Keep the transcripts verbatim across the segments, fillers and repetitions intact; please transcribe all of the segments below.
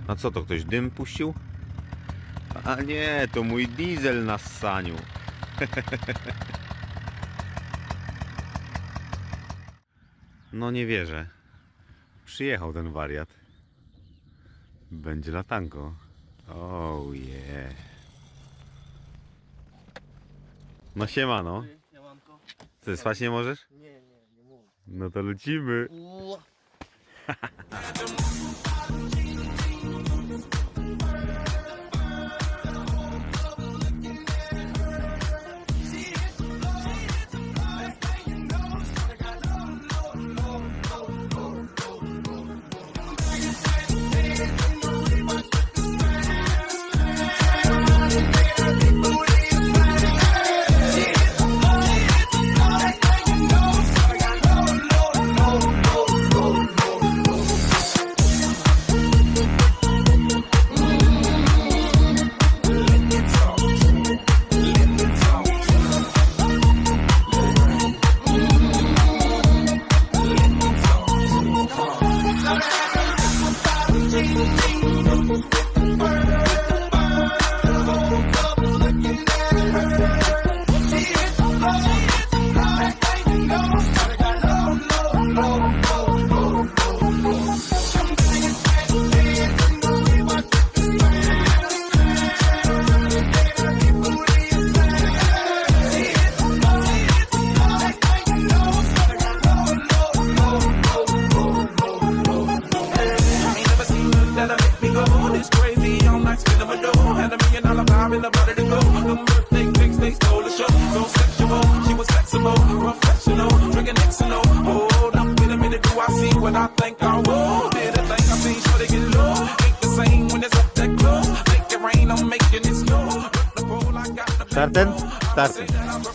A co to, ktoś dym puścił? A nie, to mój diesel na ssaniu. No nie wierzę. Przyjechał ten wariat. Będzie latanko. Oh yeah. No siemano. Ty spać nie możesz? Nie, nie, nie mogę. No to lecimy. Starten? Starten.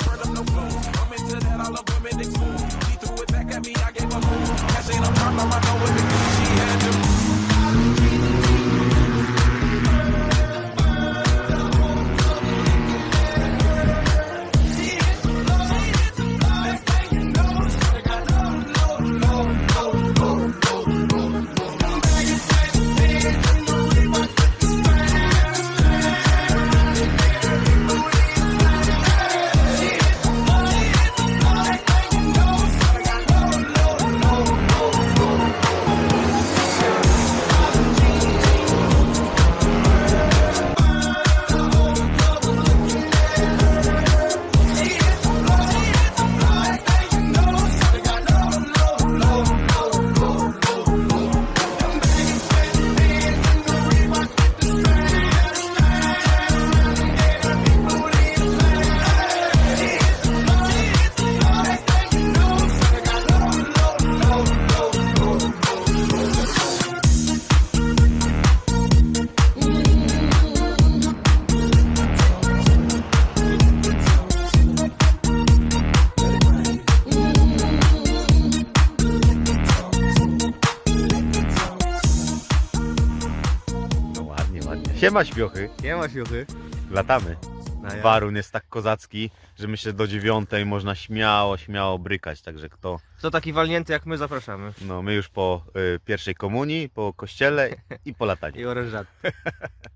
Siema śpiochy. Siema siuchy. Latamy. No ja. Warun jest tak kozacki, że myślę, że do dziewiątej można śmiało, śmiało brykać, także kto... Kto taki walnięty jak my, zapraszamy. No my już po y, pierwszej komunii, po kościele i po lataniu. I orężatce.